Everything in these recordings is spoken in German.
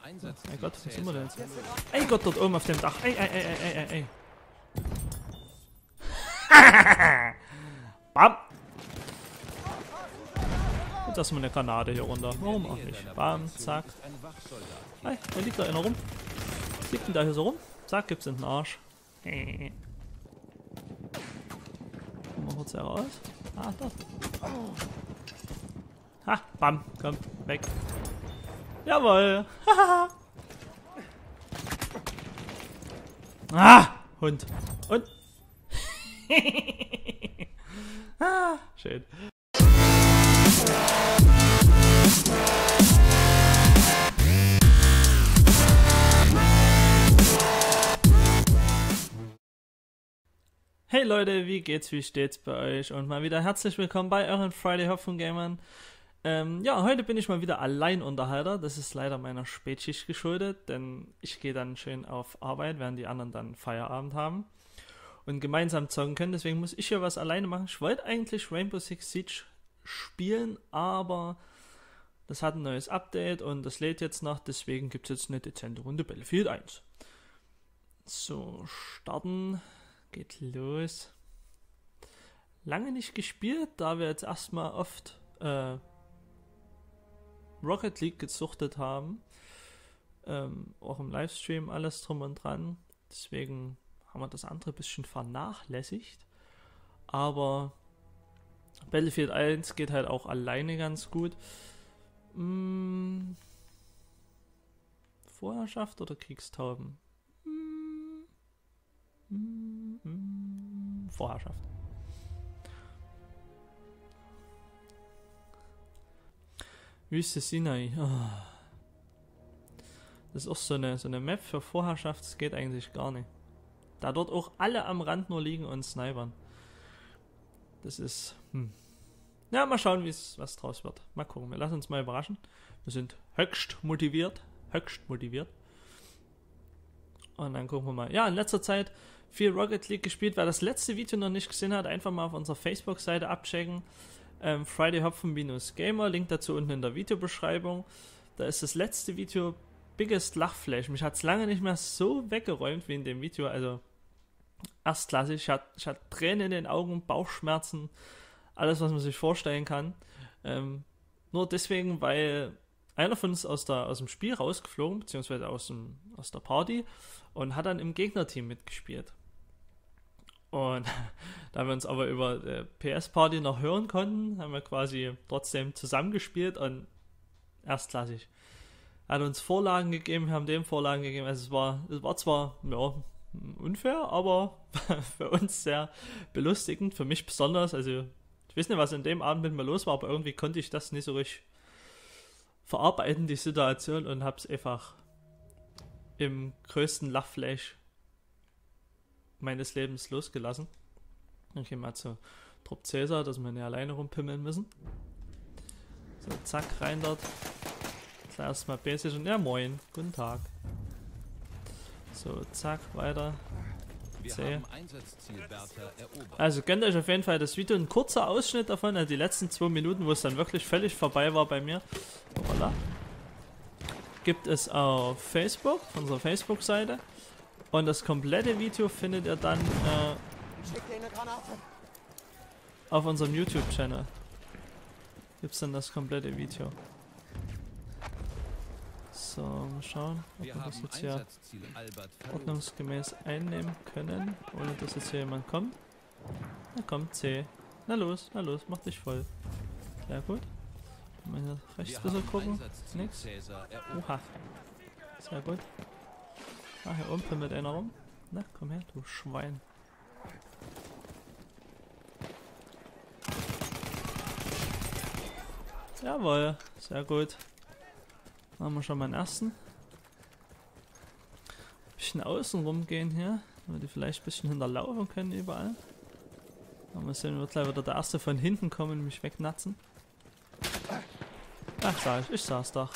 Mein Gott, was sind wir denn jetzt? Ey Gott, dort oben auf dem Dach. Ey. Bam! Und das ist mal eine Granate hier runter. Warum auch nicht? Bam, zack. Hey, da liegt da einer rum. Was liegt denn da hier so rum? Zack, gibt's in den Arsch. Mal kurz heraus. Ah, dort. Ha, bam, komm, weg. Jawohl. Haha. Ah, Hund. Und. Ah, schön. Hey Leute, wie geht's, wie steht's bei euch? Und mal wieder herzlich willkommen bei euren Friday Hopfen Gamern. Ja, heute bin ich mal wieder Alleinunterhalter. Das ist leider meiner Spätschicht geschuldet, denn ich gehe dann schön auf Arbeit, während die anderen dann Feierabend haben und gemeinsam zocken können. Deswegen muss ich hier was alleine machen. Ich wollte eigentlich Rainbow Six Siege spielen, aber das hat ein neues Update und das lädt jetzt noch. Deswegen gibt es jetzt eine dezente Runde Battlefield 1. So, starten. Geht los. Lange nicht gespielt, da wir jetzt erstmal oft Rocket League gesuchtet haben. Auch im Livestream alles drum und dran. Deswegen haben wir das andere ein bisschen vernachlässigt. Aber Battlefield 1 geht halt auch alleine ganz gut. Vorherrschaft oder Kriegstauben? Vorherrschaft. Wüste Sinai. Oh. Das ist auch so eine Map für Vorherrschaft. Das geht eigentlich gar nicht. Da dort auch alle am Rand nur liegen und snipern. Das ist... Ja, mal schauen, was draus wird. Mal gucken. Wir lassen uns mal überraschen. Wir sind höchst motiviert. Und dann gucken wir mal. Ja, in letzter Zeit viel Rocket League gespielt. Wer das letzte Video noch nicht gesehen hat, einfach mal auf unserer Facebook-Seite abchecken. Friday Hopfen-Gamer. Link dazu unten in der Videobeschreibung. Da ist das letzte Video Biggest Lachflash. Mich hat es lange nicht mehr so weggeräumt wie in dem Video. Also erstklassig. Ich hatte Tränen in den Augen, Bauchschmerzen. Alles, was man sich vorstellen kann. Nur deswegen, weil einer von uns aus dem Spiel rausgeflogen, beziehungsweise aus der Party, und hat dann im Gegnerteam mitgespielt. Und da wir uns aber über PS-Party noch hören konnten, haben wir quasi trotzdem zusammengespielt und erstklassig. Er hat uns Vorlagen gegeben, wir haben dem Vorlagen gegeben. Also es war zwar unfair, aber für uns sehr belustigend, für mich besonders. Also ich weiß nicht, was in dem Abend mit mir los war, aber irgendwie konnte ich das nicht so richtig verarbeiten, die Situation, und hab's einfach im größten Lachflash meines Lebens losgelassen. Dann gehen wir zu Trupp Cäsar, dass wir nicht alleine rumpimmeln müssen. So, zack, rein dort. Zuerst mal basic und ja, moin, guten Tag. So, zack, weiter. C. Also gönnt euch auf jeden Fall das Video, ein kurzer Ausschnitt davon, also die letzten 2 Minuten, wo es dann wirklich völlig vorbei war bei mir. Voilà. Gibt es auf Facebook, auf unserer Facebook-Seite. Und das komplette Video findet ihr dann auf unserem YouTube-Channel. Gibt es dann das komplette Video. So, mal schauen, ob wir das jetzt hier ordnungsgemäß einnehmen können, ohne dass jetzt hier jemand kommt. Na komm, C. Na los, mach dich voll. Sehr gut. Mal hier rechts ein bisschen gucken. Nix. Oha. Sehr gut. Ah, hier oben pimmelt einer rum. Na, komm her, du Schwein. Jawohl, sehr gut. Machen wir schon mal einen ersten. Bisschen außen rumgehen hier, damit die vielleicht ein bisschen hinterlaufen können überall. Mal sehen, wird gleich wieder der erste von hinten kommen und mich wegnatzen. Ach, ich sag's doch.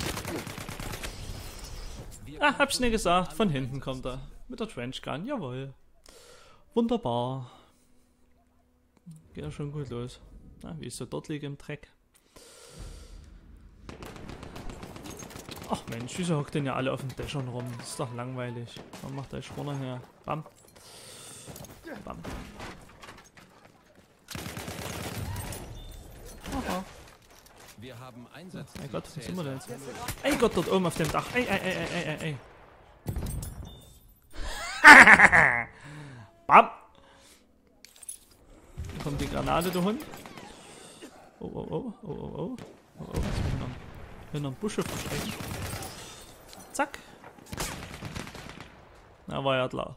Ah, hab's nicht gesagt, von hinten kommt er. Mit der Trenchgun, jawohl. Wunderbar. Geht ja schon gut los. Na, wie ich so dort liege im Dreck. Ach Mensch, wieso hockt denn ja alle auf den Dächern rum? Das ist doch langweilig. Warum macht euch runter her? Bam. Bam. Aha. Wir haben Einsatz. Mein Gott, wo sind wir denn jetzt? Ey Gott, dort oben auf dem Dach. Ey. Bam. Hier kommt die Granate, du Hund. Oh. Jetzt muss ich noch einen Busche verstecken. Zack. Na, war ja klar.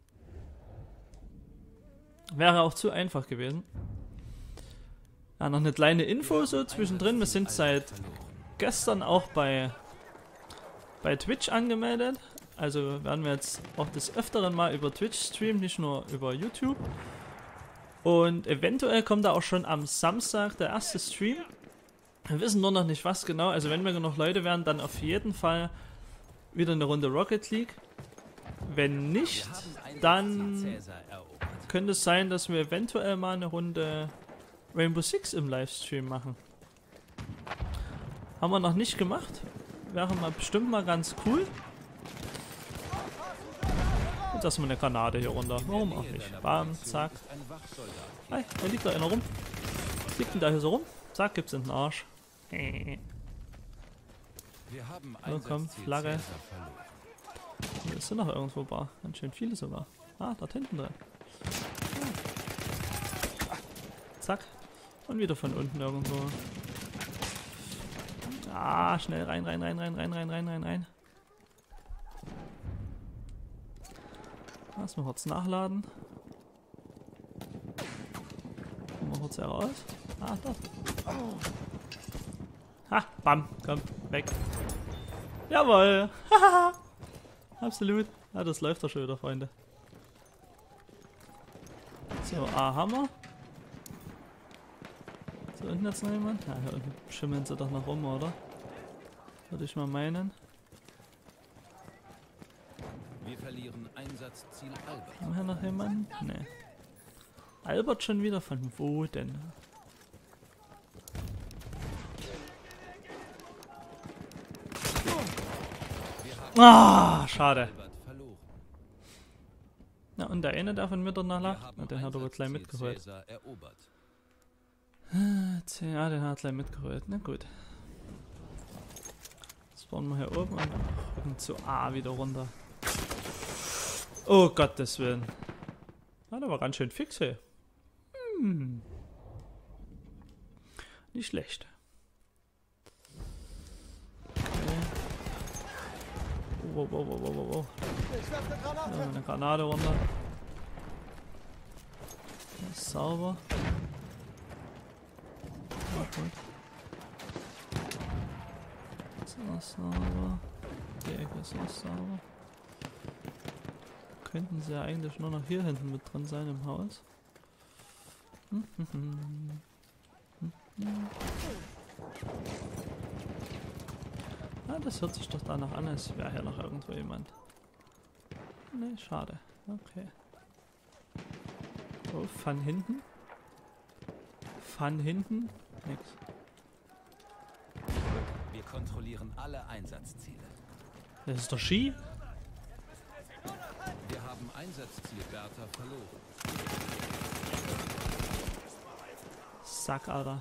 Wäre auch zu einfach gewesen. Ja, noch eine kleine Info so zwischendrin. Wir sind seit gestern auch bei Twitch angemeldet. Also werden wir jetzt auch des Öfteren mal über Twitch streamen, nicht nur über YouTube. Und eventuell kommt da auch schon am Samstag der erste Stream. Wir wissen nur noch nicht was genau. Also wenn wir genug Leute werden, dann auf jeden Fall wieder eine Runde Rocket League. Wenn nicht, dann könnte es sein, dass wir eventuell mal eine Runde Rainbow Six im Livestream machen. Haben wir noch nicht gemacht. Wäre mal bestimmt mal ganz cool. Jetzt lassen wir eine Granate hier runter. Warum auch nicht? Bam, zack. Hey, da liegt da einer rum. Was liegt denn da hier so rum? Zack, gibt's in den Arsch. So, komm, Flagge. Hier ist noch irgendwo ein paar. Ganz schön viele sogar. Ah, dort hinten drin. Zack. Und wieder von unten irgendwo. Ah, schnell rein. Lass mal kurz nachladen. Mal kurz heraus. Ah, dort. Ha, bam, komm, weg. Jawohl. Haha. Absolut. Ja, das läuft doch schon wieder, Freunde. So, Hammer. So, unten jetzt noch jemand? Ja, hier unten schimmeln sie doch noch rum, oder? Würde ich mal meinen. Wir verlieren Einsatzziel Albert. Haben wir hier noch jemanden? Nee. Albert schon wieder? Von wo denn? Ah, schade. Na, und der eine davon mit noch lag? Na, den hat er wohl gleich mitgeholt. Ja, den hat er gleich mitgeholt. Na gut. Jetzt spawnen wir hier oben und rücken zu A wieder runter. Oh Gottes Willen. Ah, der war ganz schön fix, hey. Nicht schlecht. Okay. Wow. Ja, eine Granate runter. Das ist sauber. Ja, gut. Das ist auch sauber. Die Ecke ist auch sauber. Könnten sie ja eigentlich nur noch hier hinten mit drin sein im Haus. Ah, das hört sich doch danach an, als wäre hier noch irgendwo jemand. Ne, schade. Okay. Oh, von hinten? Von hinten? Nix. Wir kontrollieren alle Einsatzziele. Das ist doch Ski? Wir haben Einsatzziel Bertha verloren. Sack, Alter.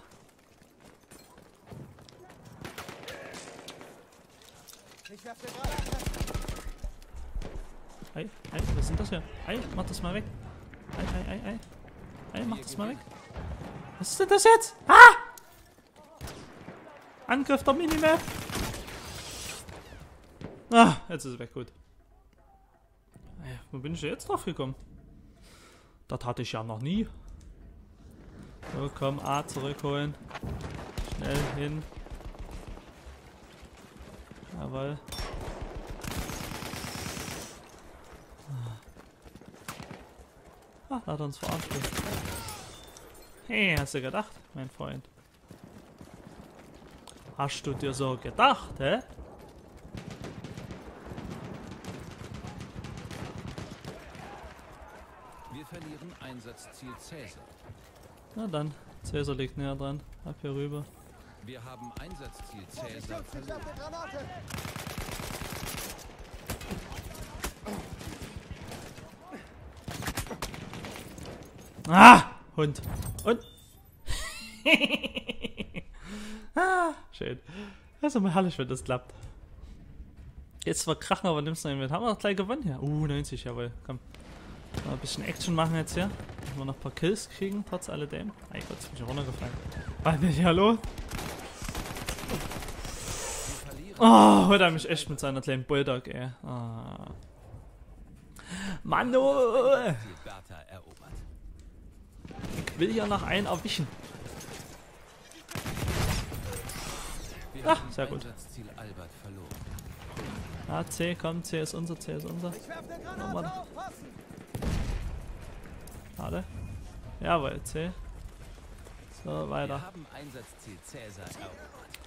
Hey, was sind das hier? Hey, mach das mal weg. Hey, mach das mal weg. Was ist denn das jetzt? Ah! Angriff der Minimap. Ah, jetzt ist es weg, gut. Hey, wo bin ich denn jetzt drauf gekommen? Das hatte ich ja noch nie. So, komm, A zurückholen. Schnell hin. Jawohl. Ah, da hat er uns verarscht. Hey, hast du gedacht, mein Freund? Hast du dir so gedacht, hä? Wir verlieren Einsatzziel Cäsar. Na dann, Cäsar liegt näher dran. Ab hier rüber. Wir haben Einsatzziel Cäsar verloren. Ah, Hund. Und? Ah, schön. Das ist immer herrlich, wenn das klappt. Jetzt zwar krachen, aber nimmst du nicht mit. Haben wir doch gleich gewonnen hier. 90, jawohl. Komm. Mal ein bisschen Action machen jetzt hier. Dass wir noch ein paar Kills kriegen, trotz alledem. Mein Gott, jetzt bin ich runtergefallen. Was ist hier los? Oh, heute hat mich echt mit seiner kleinen Bulldog, ey. Oh. Mano! Ich will hier noch einen erwischen. Ah, sehr gut. Ah, C, komm, C ist unser, C ist unser. Schade. Jawohl, C. So, weiter. Wir haben Einsatzziel Cäsar erobert.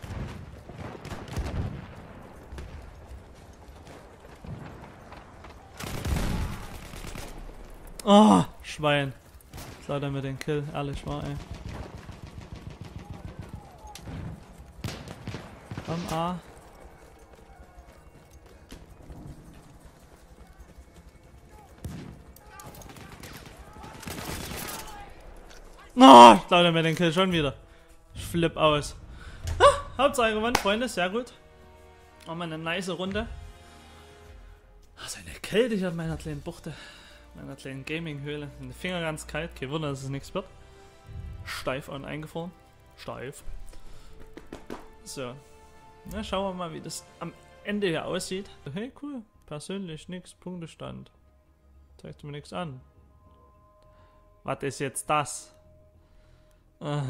Oh, Schwein. Leider mir den Kill, ehrlich war, ey. Komm, A. Oh, leider mir den Kill schon wieder. Ich flipp aus. Ah, Hauptsache gewonnen, Freunde, sehr gut. Auch mal eine nice Runde. Ach, so eine Kälte hier in meiner kleinen Buchte. Meiner kleinen Gaming-Höhle. Die Finger ganz kalt. Kein Wunder, dass es nichts wird. Steif und eingefroren. Steif. So. Na, schauen wir mal, wie das am Ende hier aussieht. Hey, cool. Persönlich nix. Punktestand. Zeigt mir nichts an. Was ist jetzt das? Ah.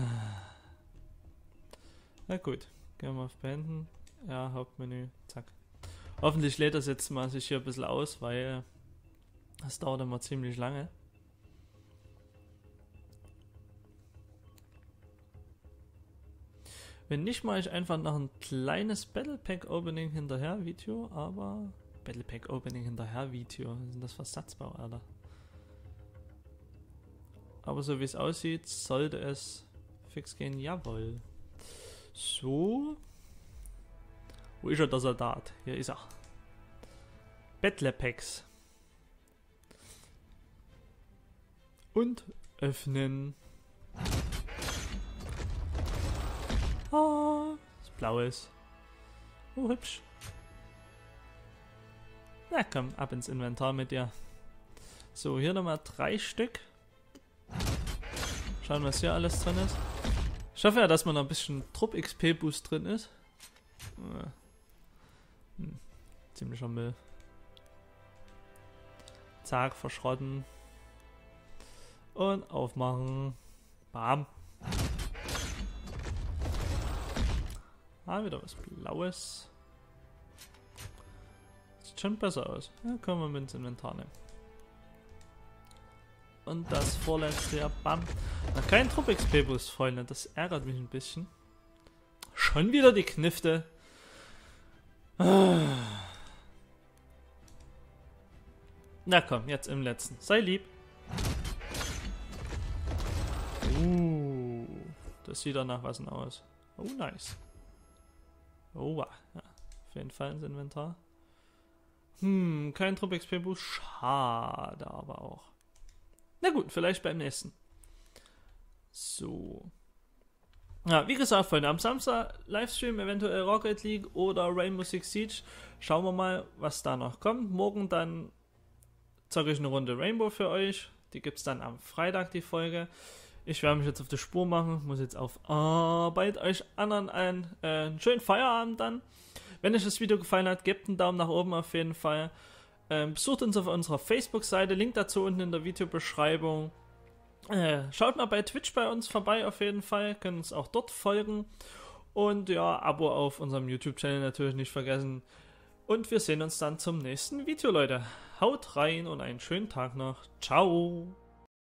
Na gut. Gehen wir auf Beenden. Ja, Hauptmenü. Zack. Hoffentlich lädt das jetzt mal sich hier ein bisschen aus, weil das dauert immer ziemlich lange. Wenn nicht, mache ich einfach noch ein kleines Battle Pack Opening hinterher Video, aber Battle Pack Opening hinterher Video, was ist denn das für Satzbau, Alter? Aber so wie es aussieht, sollte es fix gehen, jawohl. So. Wo ist er, der Soldat? Hier ist er. Battle Packs. Und öffnen. Ah, das Blaue ist. Oh, hübsch. Na komm, ab ins Inventar mit dir. So, hier nochmal 3 Stück. Schauen, was hier alles drin ist. Ich hoffe ja, dass man noch ein bisschen Trupp-XP-Boost drin ist. Ziemlicher Müll. Zack, verschrotten. Und aufmachen. Bam. Ah, wieder was Blaues. Sieht schon besser aus. Ja, können wir mit ins Inventar nehmen. Und das vorletzte, ja, bam. Na, kein Trupp-XP-Boost, Freunde. Das ärgert mich ein bisschen. Schon wieder die Knifte. Na komm, jetzt im letzten. Sei lieb. Das sieht danach was aus. Oh, nice. Oh, ja. Auf jeden Fall ins Inventar. Kein Trupp-XP-Boost. Schade aber auch. Na gut, vielleicht beim nächsten. So. Ja, wie gesagt, Freunde, am Samstag Livestream, eventuell Rocket League oder Rainbow Six Siege. Schauen wir mal, was da noch kommt. Morgen dann zocke ich eine Runde Rainbow für euch. Die gibt es dann am Freitag, die Folge. Ich werde mich jetzt auf die Spur machen. Muss jetzt auf Arbeit. Euch anderen einen schönen Feierabend dann. Wenn euch das Video gefallen hat, gebt einen Daumen nach oben auf jeden Fall. Besucht uns auf unserer Facebook-Seite. Link dazu unten in der Videobeschreibung. Schaut mal bei Twitch bei uns vorbei auf jeden Fall. Könnt uns auch dort folgen. Und ja, Abo auf unserem YouTube-Channel natürlich nicht vergessen. Und wir sehen uns dann zum nächsten Video, Leute. Haut rein und einen schönen Tag noch. Ciao.